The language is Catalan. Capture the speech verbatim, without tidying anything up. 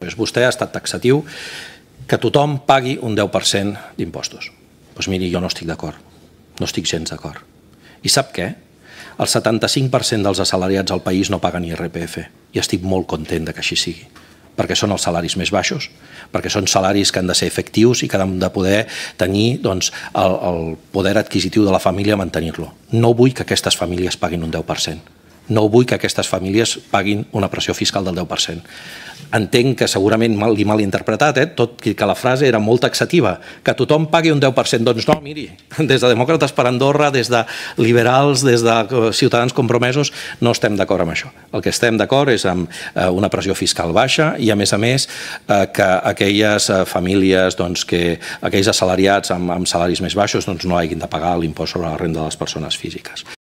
Vostè ha estat taxatiu que tothom pagui un deu per cent d'impostos. Doncs miri, jo no estic d'acord, no estic gens d'acord. I sap què? El setanta-cinc per cent dels assalariats al país no paguen I R P F i estic molt content que així sigui, perquè són els salaris més baixos, perquè són salaris que han de ser efectius i que han de poder tenir doncs, el, el poder adquisitiu de la família, mantenir-lo. No vull que aquestes famílies paguin un deu per cent. No vull que aquestes famílies paguin una pressió fiscal del deu per cent. Entenc que segurament mal i mal interpretat, eh? Tot i que la frase era molt taxativa, que tothom pagui un deu per cent. Doncs no, miri, des de Demòcrates per Andorra, des de liberals, des de Ciutadans Compromesos, no estem d'acord amb això. El que estem d'acord és amb una pressió fiscal baixa i, a més a més, que aquelles famílies, doncs, que aquells assalariats amb, amb salaris més baixos doncs, no hagin de pagar l'impost sobre la renda de les persones físiques.